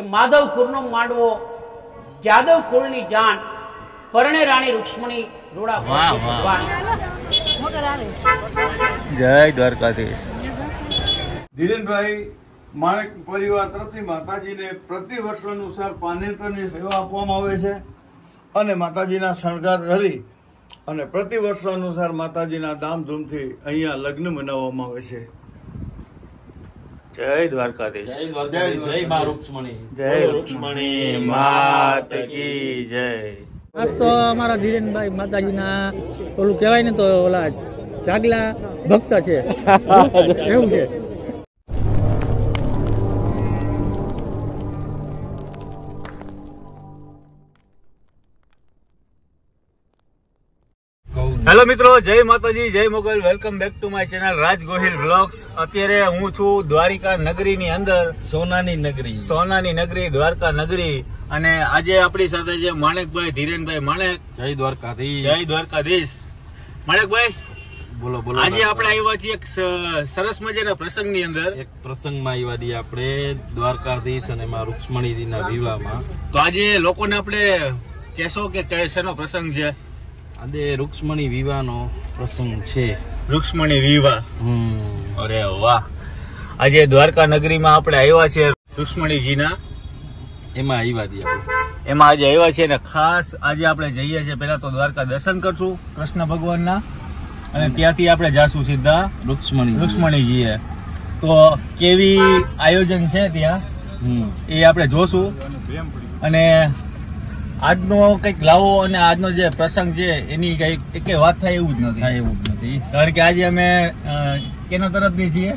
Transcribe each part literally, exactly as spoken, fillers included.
માધવ કુરનો માંડવો જાદવ કુળની જાણ પરણે રાણી રૂક્ષ્મણી રૂડા ભગવાન જય દ્વારકાધીશ। ધીરેનભાઈ માણેક પરિવાર તરફથી માતાજીને પ્રતિ વર્ષ અનુસાર પાનેતરની સેવા આપવામાં આવે છે અને માતાજીના શણગાર કરી અને પ્રતિ વર્ષ અનુસાર માતાજીના ધામધૂમથી અહીંયા લગ્ન મનાવવામાં આવે છે। જય દ્વારકાધીશ। જય દ્વારકાધીશ। જય મા રૂક્ષ્મણી। જય રૂક્ષ્મણી માત કી જય। આજ તો અમારા ધીરેનભાઈ માતાજીના ઓલું કહેવાય ને તો ઓલા જાગલા ભક્ત છે એવું છે। હેલો મિત્રો, જય માતાજી, જય Mogal. Welcome back to my channel Raj Gohil vlogs. અત્યારે હું છું દ્વારિકા નગરીની અંદર, સોનાની નગરી, સોનાની નગરી દ્વારકા નગરી। અને આજે આપણી સાથે છે માણેકભાઈ, ધીરેનભાઈ માણેક। જય દ્વારકાધીશ। જય દ્વારકાધીશ। માણેકભાઈ, બોલો બોલો। આજે આપણે આવ્યા છીએ એક સરસ મજાના પ્રસંગની અંદર। એક પ્રસંગમાં આવ્યા છીએ આપણે દ્વારકાધીશ અને મા રૂક્ષ્મણીજીના વિવાહમાં। તો આજે લોકોને આપણે કહેશો કે શેનો પ્રસંગ છે? આજે રૂક્ષ્મણી વિવાહનો પ્રસંગ છે। રૂક્ષ્મણી વિવાહ। હમ અરે વાહ। આજે દ્વારકા નગરીમાં આપણે આવ્યા છે રૂક્ષ્મણીજીના, એમાં આવ્યા છીએ આપણે, એમાં આજે આવ્યા છે ને ખાસ આજે આપણે જઈએ છીએ પહેલા તો દ્વારકા દર્શન કરશું કૃષ્ણ ભગવાનના અને ત્યાંથી આપણે જાશું સીધા રૂક્ષ્મણી રૂક્ષ્મણીજીએ। તો કેવી આયોજન છે ત્યાં હમ એ આપણે જોશું। અને આજનો કંઈક લાવો અને આજનો જે પ્રસંગ છે એની કઈક કઈ વાત થાય એવું જ નથી, થાય એવું જ નથી। કારણ કે આજે અમે કેના તરફથી છીએ?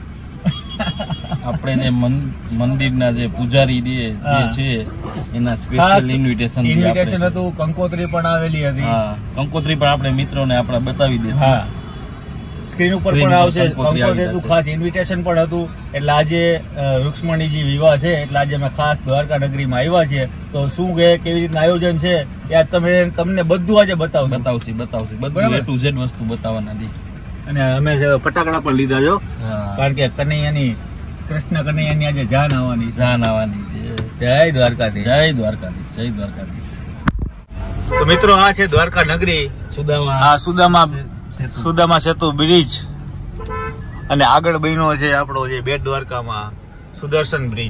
આપણે જે મંદિરના જે પૂજારી જે છે એના સ્પેશિયલ ઇન્વિટેશન ઇન્વિટેશન હતું, કંકોત્રી પણ આવેલી હતી। હા, કંકોત્રી પણ આપણે મિત્રોને આપણા બતાવી દેશું। હા, સ્ક્રીન ઉપર પણ આવશે કંકોત્રી, ખાસ ઇન્વિટેશન પણ હતું। એટલે આજે રૂક્ષ્મણીજી વિવાહ છે એટલે આજે અમે ખાસ દ્વારકા નગરીમાં આવ્યા છીએ। તો શું કે કેવી રીતના આયોજન છે એ તમે તમને બધું આજે બતાવશું બતાવશે બતાવશે બધું એ ટુ ઝેડ વસ્તુ બતાવવાના છે। અને અમે ફટાકડા પણ લીધા છો, કારણ કે કનૈયાની કૃષ્ણ કનૈયાની આજે જાન આવવાની જાન આવવાની છે। જય દ્વારકાધીશ। જય દ્વારકાધીશ। જય દ્વારકાધીશ। તો મિત્રો, આ છે દ્વારકા નગરી, સુદામા આ સુદામા સુદામા સેતુ બ્રિજ, અને આગળ બન્યો છે આપણો જે બેટ દ્વારકામાં સુદર્શન બ્રિજ।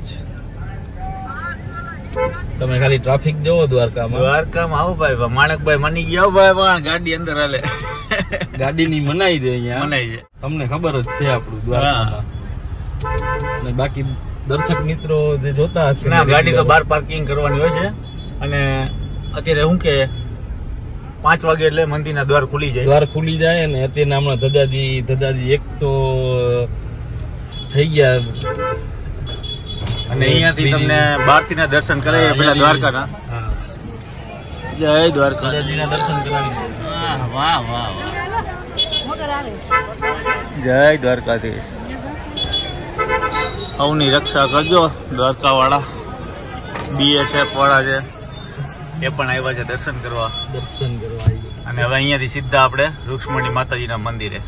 તમે ખાલી ટ્રાફિક જોવો દ્વારકામાં। દ્વારકામાં આવો ભાઈ, માણેકભાઈ માની ગયા ભાઈ, પણ ગાડી અંદર હાલે, ગાડીની મનાઈ છે અહીંયા, મનાઈ છે, તમને ખબર જ છે આપણું દ્વારકામાં। અને બાકી દર્શક મિત્રો જે જોતા હશે, ના ગાડી તો બહાર પાર્કિંગ કરવાની હોય છે। અને અત્યારે શું કે પાંચ વાગે એટલે મંદિરના દ્વાર ખુલી જાય, દ્વાર ખુલી જાય ને અત્યારે હમણાં ધજાજી ધજાજી એક તો થઈ ગયા, અને અહીંયાથી તમને બહારથી ના દર્શન કરાવીએ પેલા દ્વારકાના। જય દ્વારકા, ધજાજીના દર્શન કરાવી। વાહ વાહ વાહ, જય દ્વારકાધીશ। અવની રક્ષા કરજો દ્વારકા વાળા, બીએસએફ વાળા છે એ પણ આવ્યા છે દર્શન કરવા દર્શન કરવા। અને હવે અહીંયાથી સીધા આપણે રૂક્ષ્મણી માતાજીના મંદિરે।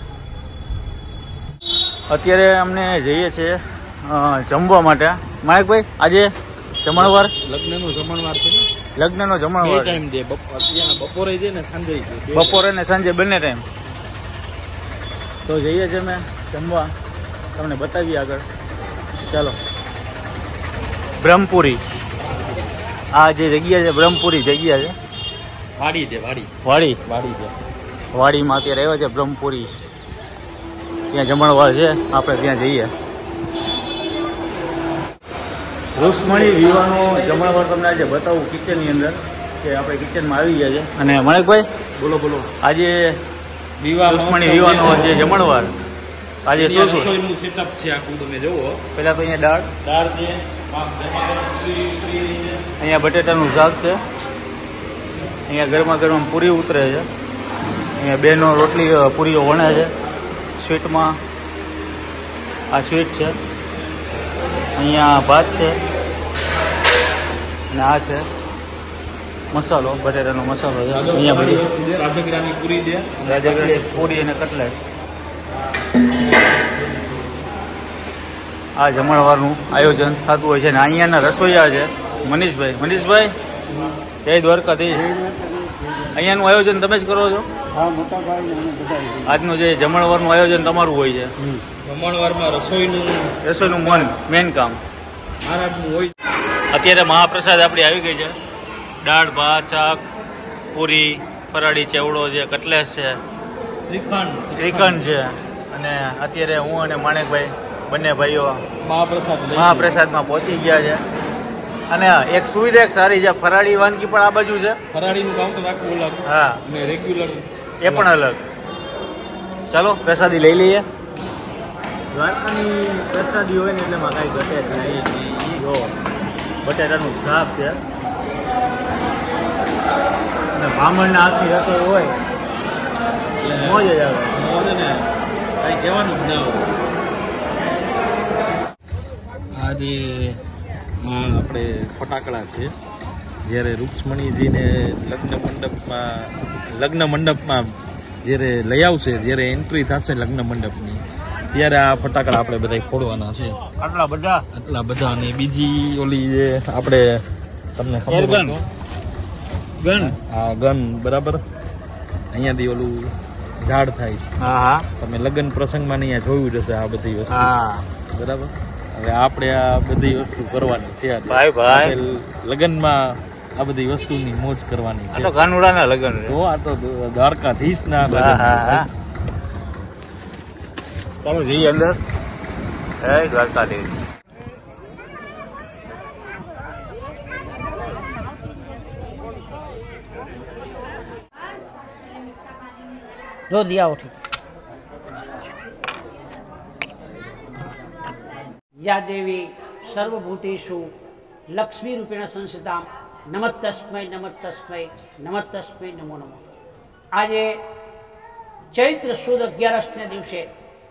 અત્યારે અમને જઈએ છીએ જમવા માટે। માણેકભાઈ, આજે જમણવાર, લગ્નનો જમણવાર છે ને, લગ્નનો જમણવાર ટાઈમ છે, બપોરે છે ને સાંજે, બપોરે ને સાંજે બંને ટાઈમ। તો જઈએ છીએ અમે જમવા, તમને બતાવીએ આગળ, ચાલો। બ્રહ્મપુરી, આ જે જગ્યા છે બ્રહ્મપુરી જગ્યા છે, વાડી છે, વાડી વાડી વાડી છે, વાડીમાં અત્યારે આવ્યા છે બ્રહ્મપુરી, ત્યાં જમણવાર છે, આપણે ત્યાં જઈએ। રૂક્ષ્મણી વિવાહનો જમણવાર તમને આજે બતાવું કિચનની અંદર, કે આપણે કિચનમાં આવી ગયા છે। અને માણેકભાઈ, બોલો બોલો। આજે વિવાહ રૂક્ષ્મણી વિવાહનો જે જમણવાર, આજે શું શું રસોઈનું સેટઅપ છે આખું તમે જોવો। પહેલા તો અહીંયા દાળ દાળ છે, અહીંયા બટેટાનું શાક છે, અહીંયા ગરમા ગરમ પૂરી ઉતરે છે, અહીંયા બેનો રોટલી પૂરીઓ વણે છે। સ્વીટમાં આ સ્વીટ છે, અહીંયા ભાત છે, અને આ છે મસાલો, બટેટાનો મસાલો છે। અહીંયા બધી રાજગરાની પૂરી છે, રાજગરાની પૂરી અને કટલેસ। આ જમણવારનું આયોજન થતું હોય છે અને અહીંયાના રસોઈયા છે મનીષભાઈ. મનીષભાઈ, જય દ્વારકાધીશ. અહીંયાનું આયોજન તમે જ કરો છો? હા, મોટા ભાઈ અને બધા. આજનું જે જમણવારનું આયોજન તમારું હોય છે? જમણવારમાં રસોઈનું રસોઈનું મન મેન કામ મહારાજનું હોય. અત્યારે મહાપ્રસાદ આપણી આવી ગઈ છે. દાળ, ભાત, શાક, પૂરી, ફરાળી ચેવડો છે, કટલેસ છે, શ્રીખંડ શ્રીખંડ છે. અને અત્યારે હું અને માણેકભાઈ બંને ભાઈઓ મહાપ્રસાદ લઈ મહાપ્રસાદમાં પહોંચી ગયા છે. અને એક સુવિધા એક સારી છે, ફરાળી વાનગી પણ આ બાજુ છે, ફરાળીનું કાઉન્ટર આખું અલગ હા, અને રેગ્યુલર એ પણ અલગ. ચાલો પ્રસાદી લઈ લઈએ. દ્વારકાની પ્રસાદી હોય ને એટલે એમાં કાંઈ ઘટે જ નહીં. જો બટેટાનું શાક છે અને બ્રાહ્મણના હાથની રસોઈ હોય મોજ જ આવે. મોજ ને કાંઈ કહેવાનું જ ના હોય. આ જે આ આપણે ફટાકડા છે, જ્યારે રૂક્ષ્મણીજીને લગ્ન મંડપમાં લગ્ન મંડપમાં જ્યારે લઈ આવશે, જ્યારે એન્ટ્રી થશે લગ્ન મંડપની, ત્યારે આ ફટાકડા આપણે બધા ફોડવાના છે. આટલા બધા આટલા બધા. અને બીજી ઓલી જે આપણે તમને ખબર ગન ગન આ ગન બરાબર અહીંયાથી ઓલું ઝાડ થાય. હા હા તમે લગ્ન પ્રસંગમાં અહીંયા જોયું જશે આ બધી વસ્તુ, હા બરાબર. હવે આપણે આ બધી વસ્તુ કરવાની છે. ભાઈ ભાઈ લગ્નમાં આ બધી વસ્તુની મોજ કરવાની આ છે. તો કાનુડાના લગ્ન છે. તો આ તો દ્વારકાધીશના હા લગ્ન હા છે. હા. ચાલો જઈએ અંદર. જય દ્વારકાધીશ. दो दिया हो ठीक या देवी सर्वभूतेषु लक्ष्मी रूपेण संस्थिता नमस्तस्मै नमस्तस्मै नमस्तस्मै नमो नमो. આજે ચૈત્ર સુદ અગિયારસને દિવસે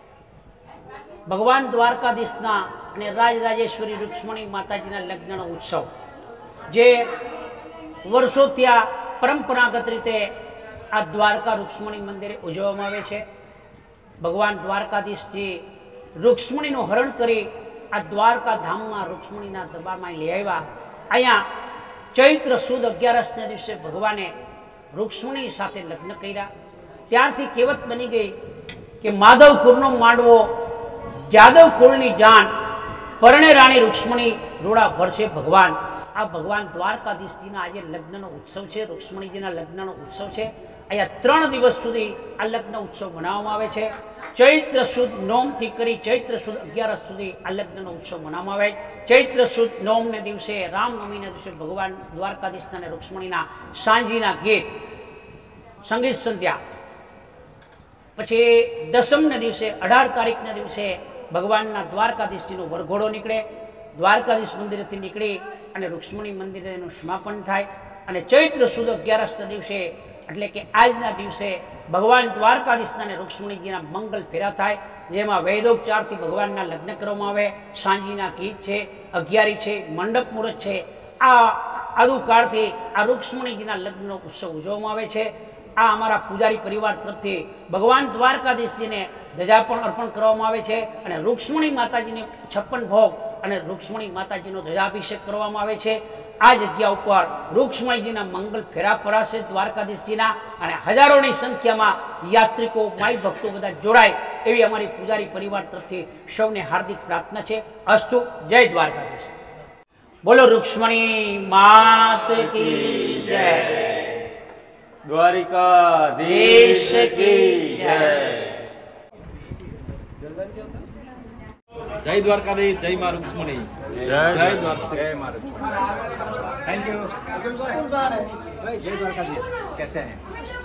ભગવાન દ્વારકાધીશના અને રાજરાજેશ્વરી રૂક્ષ્મણી માતાજીના લગ્નનો ઉત્સવ જે વર્ષોથી આ પરંપરાગત રીતે આ દ્વારકા રૂક્ષ્મણી મંદિરે ઉજવવામાં આવે છે. ભગવાન દ્વારકાધીશજી રૂક્ષ્મણીનું હરણ કરી આ દ્વારકા ધામમાં રૂક્ષ્મણીના દરબારમાં લઈ આવ્યા. અહીંયા ચૈત્ર સુદ અગિયારસને દિવસે ભગવાને રૂક્ષ્મણી સાથે લગ્ન કર્યા. ત્યારથી કહેવત બની ગઈ કે માધવ કુળનો માંડવો, જાદવ કુળની જાન, પરણે રાણી રૂક્ષ્મણી રૂડા ભરશે ભગવાન. આ ભગવાન દ્વારકાધીશજીના આજે લગ્નનો ઉત્સવ છે, રૂક્ષ્મણીજીના લગ્નનો ઉત્સવ છે. અહીંયા ત્રણ દિવસ સુધી આ લગ્ન ઉત્સવ મનાવવામાં આવે છે. ચૈત્ર સુદ નોમથી કરી ચૈત્ર સુદ અગિયારસ સુધી આ લગ્નનો ઉત્સવ મનાવવામાં આવે. ચૈત્ર સુદ નોમને દિવસે, રામનવમીના દિવસે ભગવાન દ્વારકાધીશના અને રૂક્ષ્મણીના સાંજીના ગીત, સંગીત સંધ્યા. પછી દસમના દિવસે, અઢાર તારીખના દિવસે ભગવાનના દ્વારકાધીશજીનો વરઘોડો નીકળે. દ્વારકાધીશ મંદિરેથી નીકળી અને રૂક્ષ્મણી મંદિરે એનું સમાપન થાય. અને ચૈત્ર સુદ અગિયારસના દિવસે એટલે કે આજના દિવસે ભગવાન દ્વારકાધીશના અને રૂક્ષ્મણીજીના મંગલ ફેરા થાય, જેમાં વેદોપચારથી ભગવાનના લગ્ન કરવામાં આવે. સાંજીના ગીત છે, અગિયારી છે, મંડપ મુહૂર્ત છે. આ આદુકાળથી આ રૂક્ષ્મણીજીના લગ્નનો ઉત્સવ ઉજવવામાં આવે છે. આ અમારા પૂજારી પરિવાર તરફથી ભગવાન દ્વારકાધીશજીને ધજા પણ અર્પણ કરવામાં આવે છે. અને રૂક્ષ્મણી માતાજીને છપ્પન ભોગ અને રૂક્ષ્મણી માતાજીનો ધજાભિષેક કરવામાં આવે છે. આ જગ્યા ઉપર રૂક્ષ્મણીજીના મંગલ ફેરા પરાશે દ્વારકાધીશજીના, અને હજારોની સંખ્યામાં યાત્રિકો, માઈ ભક્તો બધા જોડાય એવી અમારી પૂજારી પરિવાર તરફથી સૌને હાર્દિક પ્રાર્થના છે. અસ્તુ. જય દ્વારકાધીશ. બોલો રૂક્ષ્મણી માત કી જય. દ્વારિકાધીશ કી જય. જય દ્વારકાધીશ, જય મા રૂક્ષ્મણી, જય જય દ્વારકા. જય મા રૂક્ષ્મણી. Thank you. જય દ્વારકાધીશ. कैसे हैं?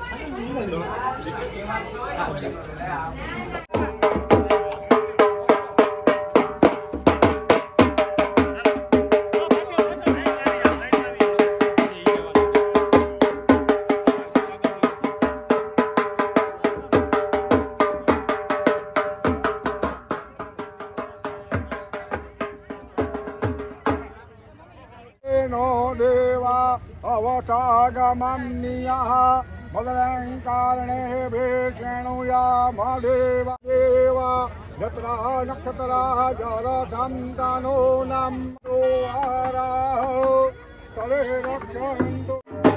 देवा अवतागमन्यः मदलङ्कारणे भीषणुया मदेवा देवा यत्रा नक्षत्रा जरथं तनो नाम द्वारा तले रक्षन्तु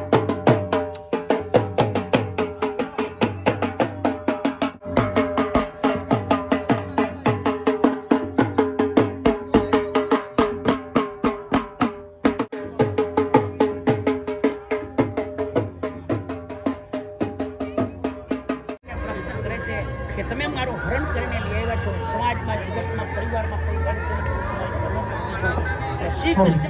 કે તમે મારું હરણ કરીને લઈ આવ્યા છો, સમાજમાં, જગતમાં, પરિવારમાં કોઈ વંશ છો. શ્રી કૃષ્ણ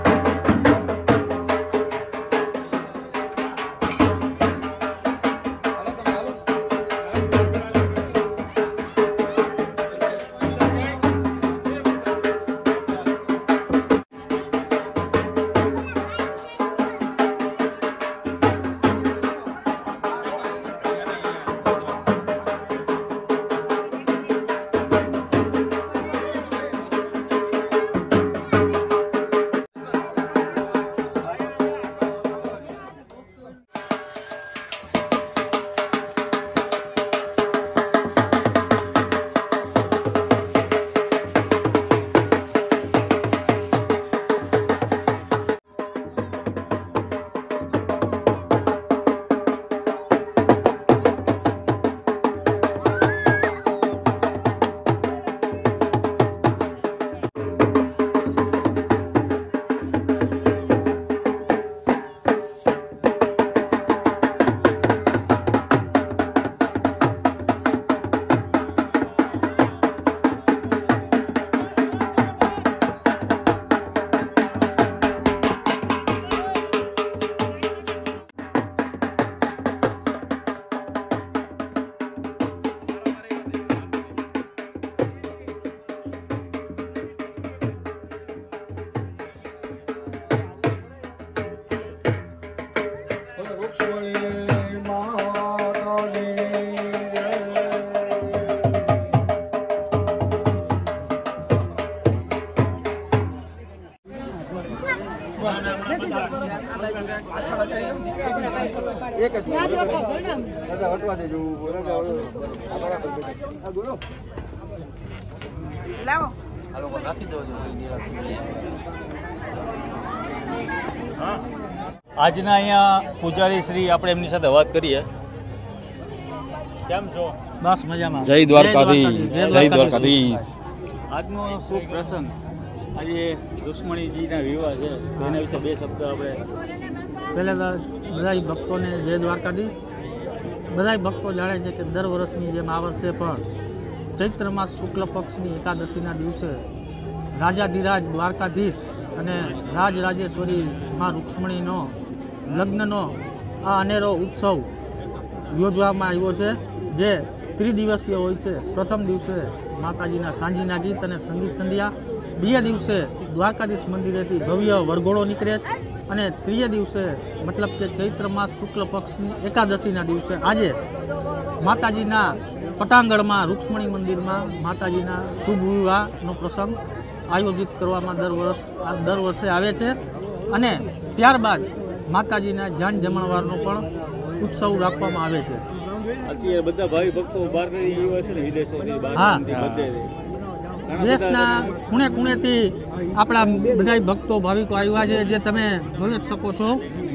આજના અહીંયા પૂજારી શ્રી આપણે એમની સાથે વાત કરીએ. કેમ છો? બસ મજામાં. જય દ્વારકાધીશ, જય દ્વારકાધીશ. આજનો શુભ પ્રસંગ, આજે રૂક્ષ્મણીજીના વિવાહ છે, એના વિશે બે શબ્દ આપણે. પહેલાં બધા ભક્તોને જય દ્વારકાધીશ. બધા ભક્તો જાણે છે કે દર વર્ષની જેમ આ વર્ષે પણ ચૈત્ર માસ શુક્લ પક્ષની એકાદશીના દિવસે રાજાધિરાજ દ્વારકાધીશ અને રાજરાજેશ્વરી માં રૂક્ષ્મણીનો લગ્નનો આ અનેરો ઉત્સવ યોજવામાં આવ્યો છે, જે ત્રિદિવસીય હોય છે. પ્રથમ દિવસે માતાજીના સાંજીના ગીત અને સંગીત સંધ્યા, બીજા દિવસે દ્વારકાધીશ મંદિરેથી ભવ્ય વરઘોડો નીકળે અને ત્રીજા દિવસે મતલબ કે ચૈત્ર માસ શુક્લ પક્ષની એકાદશીના દિવસે આજે માતાજીના પટાંગણમાં રૂક્ષ્મણી મંદિરમાં માતાજીના શુભ વિવાહનો પ્રસંગ આયોજિત કરવામાં દર વર્ષ દર વર્ષે આવે છે. અને ત્યારબાદ માતાજીના જાન જમણવારનો પણ ઉત્સવ રાખવામાં આવે છે. અત્યારે બધા ભાવિ ભક્તો બહારથી આવ્યા છે ને, વિદેશોથી, હા, બધેથી, દેશના ખૂણે ખૂણેથી આપણા બધા ભક્તો ભાવિકો આવ્યા છે, જે તમે જોઈ જ શકો છો.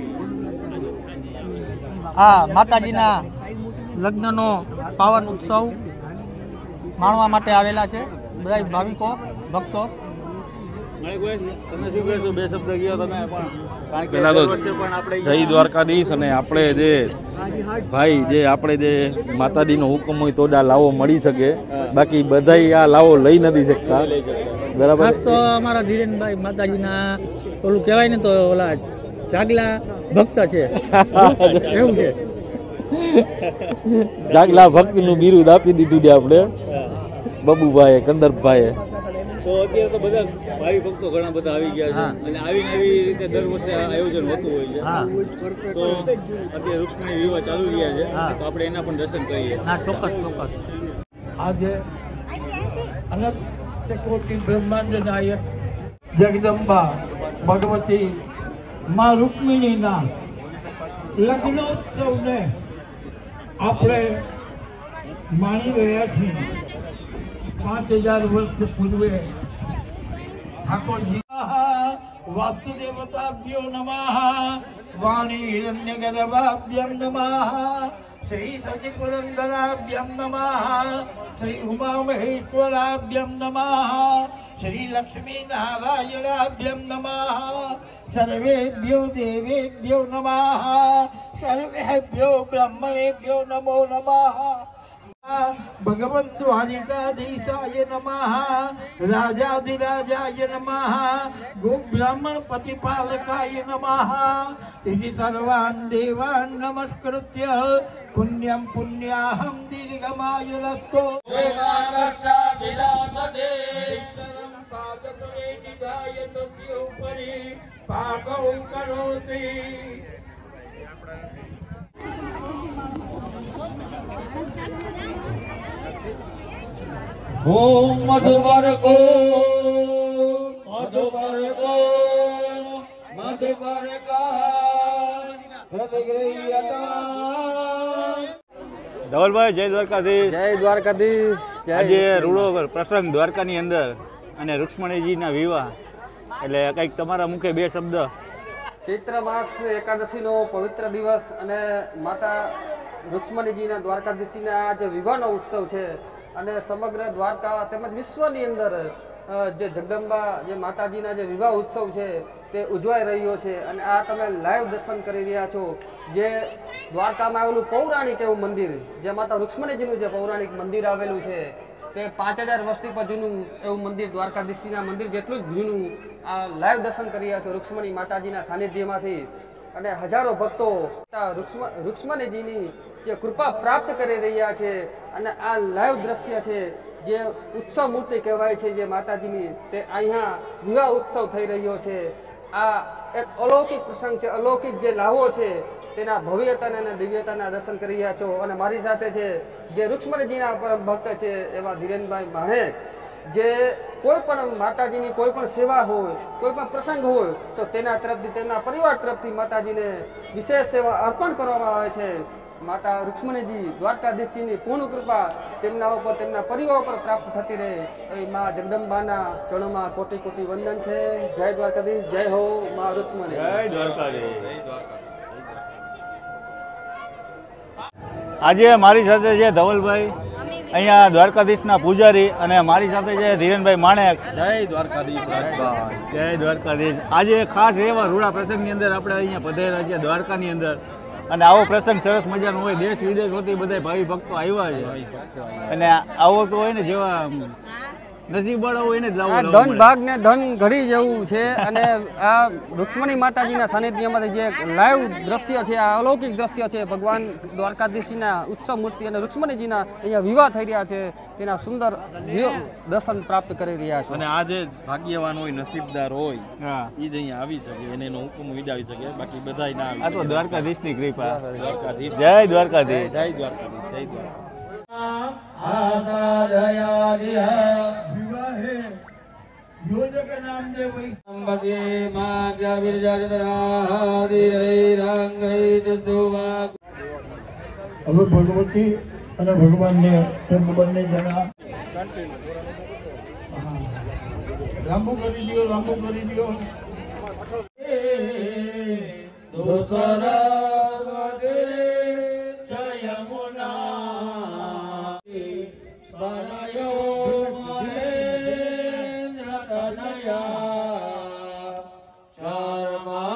આ માતાજીના લગ્નનો પાવન ઉત્સવ માણવા માટે આવેલા છે બધા ભાવિકો ભક્તો. તમે શું કહેશો? બે શબ્દ કહ્યો તમે પણ, કારણ કે પહેલા તો દર વર્ષે પણ આપણે જય દ્વારકાધીશ. અને આપણે જે ભાઈ જે આપણે જે માતાજીનો હુકમ હોય તો જ આ લાવો મળી શકે, બાકી બધા આ લાવો લઈ નથી શકતા. બરાબર. ખાસ તો અમારા ધીરેનભાઈ માતાજીના ઓલું કહેવાય ને તો ઓલા જાગલા ભક્ત છે એવું છે. જાગલા ભક્તનું બિરુદ આપી દીધું છે આપણે બબુભાઈએ, કંદરભાઈએ. તો અત્યારે તો બધા ભાવિ ભક્તો ઘણા બધા આવી ગયા છે, અને આવીને આવી રીતે દર વર્ષે આયોજન હોતું હોય છે. તો અત્યારે રૂક્ષ્મણી વિવાહ ચાલુ રહ્યા છે, તો આપણે એના પણ દર્શન કરીએ. હા, ચોક્કસ ચોક્કસ. આજે અનંત કોટી બ્રહ્માંડ નાયક જગદંબા ભગવતી માં રૂક્મિણીના લગ્નોત્સવને આપણે માણી રહ્યા છીએ. પાંચ હજાર વર્ષ પૂર્વે ઠાકોરજી વાસ્તુદેવતાભ્યો નમઃ વાણી હિરણ્યગર્ભાભ્યમ નમઃ શ્રી સચિ પુરંદરાભ્યમ નમઃ શ્રી ઉમા મહેશ્વરાભ્યમ નમઃ શ્રી લક્ષ્મી નારાયણાભ્યમ નમઃ સર્વેભ્યો દેવેભ્યો નમઃ સર્વેભ્યો બ્રહ્મણેભ્યો નમો નમઃ ભગવન દ્વારિકાધીશાય નમઃ રાજાધિરાજાય નમઃ ગોબ્રાહ્મણ પતિપાલકાય નમઃ તિથિ સર્વાન દેવાન નમસ્કૃત્ય પુણ્યમ પુણ્યાહમ દીર્ઘમાયુરસ્તો પાદૌ કરોતિ ઓમ મધુવર્ગો મધુવર્ગો મધુવર્ગા ધવલભાઈ જય દ્વારકાધીશ. જય દ્વારકાધીશ. આજે રૂડો પ્રસંગ દ્વારકાની અંદર અને રૂક્ષ્મણીજીના વિવાહ, એટલે કંઈક તમારા મુખે બે શબ્દ. ચૈત્ર માસ એકાદશીનો પવિત્ર દિવસ અને માતા રૂક્ષ્મણીજીના દ્વારકાધીશીના આ જે વિવાહનો ઉત્સવ છે અને સમગ્ર દ્વારકા તેમજ વિશ્વની અંદર જે જગદંબા જે માતાજીના જે વિવાહ ઉત્સવ છે તે ઉજવાઈ રહ્યો છે. અને આ તમે લાઈવ દર્શન કરી રહ્યા છો. જે દ્વારકામાં આવેલું પૌરાણિક એવું મંદિર, જે માતા રૂક્ષ્મણીજીનું જે પૌરાણિક મંદિર આવેલું છે તે પાંચ હજાર વર્ષથી પણ જૂનું એવું મંદિર, દ્વારકાધીશીના મંદિર જેટલું જ જૂનું આ લાઈવ દર્શન કરી રહ્યા છો રૂક્ષ્મણી માતાજીના સાનિધ્યમાંથી. અને હજારો ભક્તો રૂક્ષ્મણીજીની જે કૃપા પ્રાપ્ત કરી રહ્યા છે. અને આ લાઈવ દ્રશ્ય છે જે ઉત્સવ મૂર્તિ કહેવાય છે જે માતાજીની, તે અહીંયા વિવાહ ઉત્સવ થઈ રહ્યો છે. આ એક અલૌકિક પ્રસંગ છે, અલૌકિક જે લાવો છે તેના ભવ્યતાના અને દિવ્યતાના દર્શન કરી રહ્યા છો. અને મારી સાથે છે જે રૂક્ષ્મણીજીના પરમ ભક્ત છે એવા ધીરેનભાઈ માણેક, જે કોઈ પણ માતાજીની કોઈ પણ સેવા હોય, કોઈ પણ પ્રસંગ હોય તો તેના તરફથી, તેમના પરિવાર તરફથી માતાજીને વિશેષ સેવા અર્પણ કરવામાં આવે છે. માતા રૂક્ષ્મણીજી દ્વારકાધીશજીની પૂર્ણ કૃપા તેમના ઉપર, તેમના પરિવાર ઉપર પ્રાપ્ત થતી રહે એ મા જગદંબાના ચરણોમાં કોટી કોટી વંદન છે. જય દ્વારકાધીશ. જય હો મા રૂક્ષ્મણી. જય દ્વારકાધીશ. આજે મારી સાથે છે ધવલભાઈ, અહીંયા દ્વારકાધીશના પૂજારી, અને મારી સાથે છે ધીરેનભાઈ માણેક. જય દ્વારકાધીશ. જય દ્વારકાધીશ. આજે ખાસ એવા રૂડા પ્રસંગની અંદર આપણે અહીંયા પધાર્યા છીએ દ્વારકાની અંદર, અને આવો પ્રસંગ સરસ મજાનો હોય. દેશ વિદેશોથી બધા ભાવિ ભક્તો આવ્યા છે, અને આવો તો હોય ને જેવા નસીબ વાળા હોય એને જ લાવો. ધન ભાગ ને ધન ઘડી જેવું છે. અને આ રૂક્ષ્મણી માતાજીના સાનિધ્યમાંથી જે લાઈવ દ્રશ્ય છે, આ અલૌકિક દ્રશ્ય છે, ભગવાન દ્વારકાધીશના ઉત્સવ મૂર્તિ અને રૂક્ષ્મણીજીના અહીંયા વિવાહ થઈ રહ્યા છે, તેના સુંદર દર્શન પ્રાપ્ત કરી રહ્યા છે. અને આ જે ભાગ્યવાન હોય, નસીબદાર હોય, હા, એ જ અહીંયા આવી શકે, એને એનો હુકમ ઉડાવી શકે, બાકી બધા ના આવી. આ તો દ્વારકાધીશની કૃપા. દ્વારકાધીશ. જય દ્વારકાધીશ. જય દ્વારકાધીશ. જય દ્વારકાધીશ. વિવાહે યોજક નામ દે વૈ હવે ભગવતી અને ભગવાનને બંને જણા લાંબુ કરી દો, લાંબુ કરી દો. તો સરસ્વતી જયમુના સ્વરયો મહેન્દ્ર તનયા શર્મા